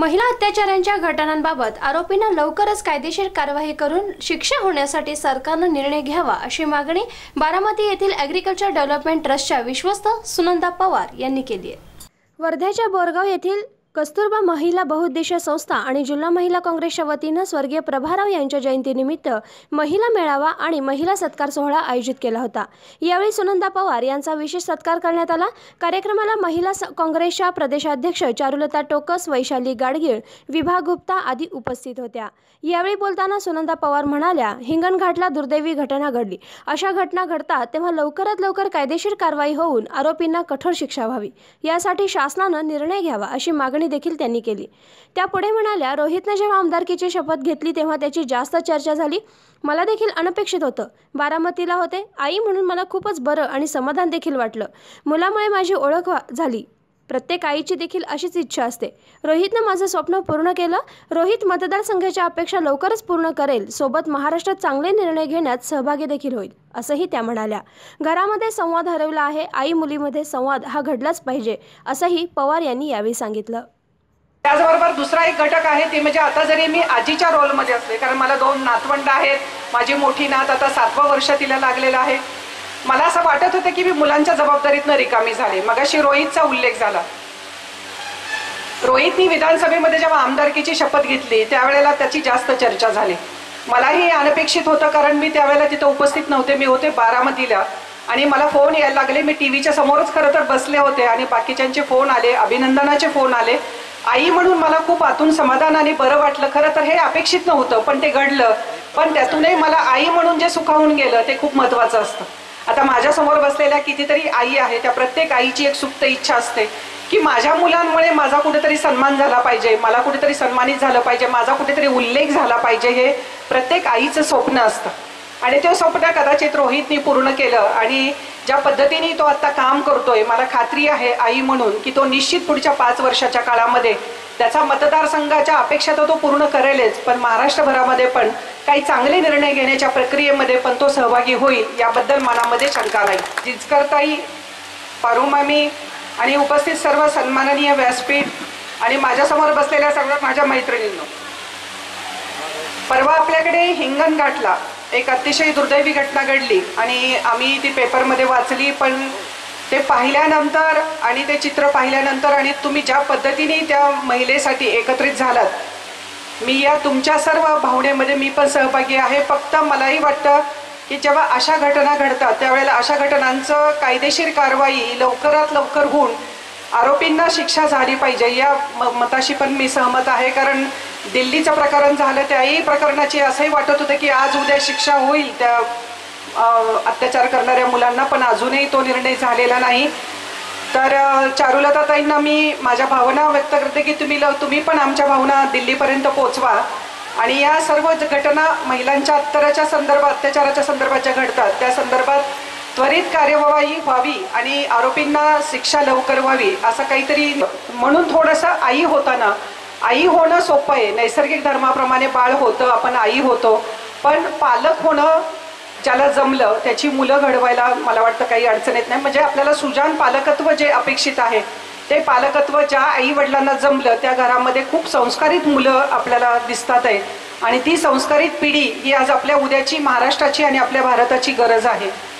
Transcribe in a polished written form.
महिला अत्याचारांच्या घटनांबाबत आरोपींना लवकरच कायदेशीर कारवाई करून शिक्षा होण्यासाठी सरकारने निर्णय घ्यावा अशी मागणी बारामती येथील ॲग्रिकल्चर डेव्हलपमेंट ट्रस्टच्या विश्वस्त सुनंदा पवार यांनी केली आहे। वर्ध्याच्या बोरगाव येथील कस्तुरबा महिला बहुउद्देशीय संस्था आणि जिल्हा महिला काँग्रेसच्या वतीने स्वर्गीय प्रभाराव यांच्या जयंतीनिमित्त महिला मेळावा आणि महिला सत्कार सोहळा आयोजित केला होता। यावेळी सुनंदा पवार यांचा विशेष सत्कार करण्यात आला। कार्यक्रमाला महिला काँग्रेसच्या प्रदेशाध्यक्ष चारुलता टोकस, वैशाली गाडगीळ, विभा गुप्ता आदी उपस्थित होत्या। यावेळी बोलताना सुनंदा पवार म्हणाल्या, हिंगणघाटला दुर्दैवी घटना घडली। अशा घटना घडतात तेव्हा लवकरात लवकर कायदेशीर कारवाई होऊन आरोपींना कठोर शिक्षा व्हावी, यासाठी शासनाने निर्णय घ्यावा अशी मागणी देखील त्यांनी केली। त्या पुढे म्हणाल्या, रोहितने जेव्हा आमदारकीची शपथ घेतली तेव्हा त्याची जास्त चर्चा झाली। मला देखील अनपेक्षित होतं। बारामतीला होते, आई म्हणून मला खूपच बरं आणि समाधान देखील वाटलं। मुलामुळे माझी ओळख झाली। प्रत्येक आईची देखील अशीच इच्छा असते। रोहितने माझं स्वप्न पूर्ण केलं। रोहित मतदारसंघाच्या अपेक्षा लवकरच पूर्ण करेल, सोबत महाराष्ट्रात चांगले निर्णय घेण्यात सहभागी देखील होईल, असंही त्या म्हणाल्या। घरामध्ये संवाद हरवला आहे, आई मुलीमध्ये संवाद हा घडलाच पाहिजे, असंही पवार यांनी यावेळी सांगितलं। त्याचबरोबर दुसरा एक घटक आहे ते म्हणजे आता जरी मी आजीच्या रोलमध्ये असले, कारण मला 2 नातवंड आहेत, माझी मोठी नात आता 7वं वर्ष तिला लागलेलं आहे, मला असं वाटत होतं की मी मुलांच्या जबाबदारीतनं रिकामी झाले। मगाशी रोहितचा उल्लेख झाला। रोहितनी विधानसभेमध्ये जेव्हा आमदारकीची शपथ घेतली त्यावेळेला त्याची जास्त चर्चा झाली। मलाही अनपेक्षित होतं, कारण मी त्यावेळेला तिथं उपस्थित नव्हते, मी होते बारामतीला आणि मला फोन यायला लागले। मी टीव्हीच्या समोरच खरं तर बसले होते आणि बाकीच्यांचे फोन आले, अभिनंदनाचे फोन आले। आई म्हणून मला खूप आतून समाधान आणि बरं वाटलं। खरं तर हे अपेक्षित नव्हतं, पण ते घडलं। पण त्यातूनही मला आई म्हणून जे सुखावून गेलं ते खूप महत्त्वाचं असतं। आता माझ्या समोर बसलेल्या कितीतरी आई आहे, त्या प्रत्येक आईची एक सुप्त इच्छा असते की माझ्या मुलांमुळे माझा कुठेतरी सन्मान झाला पाहिजे, मला कुठेतरी सन्मानित झालं पाहिजे, माझा कुठेतरी उल्लेख झाला पाहिजे, हे प्रत्येक आईचं स्वप्न असतं। आणि ते स्वप्न कदाचित रोहितनी पूर्ण केलं आणि ज्या पद्धतीने तो आता काम करतोय, मला खात्री आहे आई म्हणून की तो निश्चित पुढच्या 5 वर्षाच्या काळामध्ये त्याचा मतदारसंघाच्या अपेक्षा तो पूर्ण करेलच, पण महाराष्ट्रभरामध्ये पण काही चांगले निर्णय घेण्याच्या प्रक्रियेमध्ये पण तो सहभागी होईल, याबद्दल मनामध्ये शंका नाही। जिचकरताई, पारुमामी आणि उपस्थित सर्व सन्माननीय व्यासपीठ आणि माझ्यासमोर बसलेल्या सर्व माझ्या मैत्रिणींनो, परवा आपल्याकडे हिंगणघाटला एक अतिशय दुर्दैवी घटना घडली आणि आम्ही ती पेपरमध्ये वाचली, पण ते पाहिल्यानंतर आणि ते चित्र पाहिल्यानंतर आणि तुम्ही ज्या पद्धतीने त्या महिलेसाठी एकत्रित झालात, मी या तुमच्या सर्व भावनेमध्ये मी पण सहभागी आहे। फक्त मलाही वाटतं की जेव्हा अशा घटना घडतात त्यावेळेला अशा घटनांचं कायदेशीर कारवाई लवकरात लवकर होऊन आरोपींना शिक्षा झाली पाहिजे, या मताशी पण मी सहमत आहे। कारण दिल्लीचं प्रकरण झालं, त्याही प्रकरणाची असंही वाटत होतं की आज उद्या शिक्षा होईल त्या अत्याचार करणाऱ्या मुलांना, पण अजूनही तो निर्णय झालेला नाही। तर चारुलताताईंना मी माझ्या भावना व्यक्त करते की तुम्ही पण आमच्या भावना दिल्लीपर्यंत पोहोचवा आणि या सर्व घटना महिलांच्या अत्याचाराच्या संदर्भात ज्या घडतात त्या संदर्भात त्वरित कार्यवाही व्हावी आणि आरोपींना शिक्षा लवकर व्हावी, असं काहीतरी। म्हणून थोडंसं आई होताना, आई होणं सोपं आहे, नैसर्गिक धर्माप्रमाणे बाळ होतं, आपण आई होतो, पण पालक होणं ज्याला जमलं त्याची मुलं घडवायला मला वाटतं काही अडचण येत नाही। म्हणजे आपल्याला सुजाण पालकत्व जे अपेक्षित आहे ते पालकत्व ज्या आई वडिलांना जमलं त्या घरामध्ये खूप संस्कारित मुलं आपल्याला दिसतात आहे आणि ती संस्कारित पिढी ही आज आपल्या उद्याची महाराष्ट्राची आणि आपल्या भारताची गरज आहे।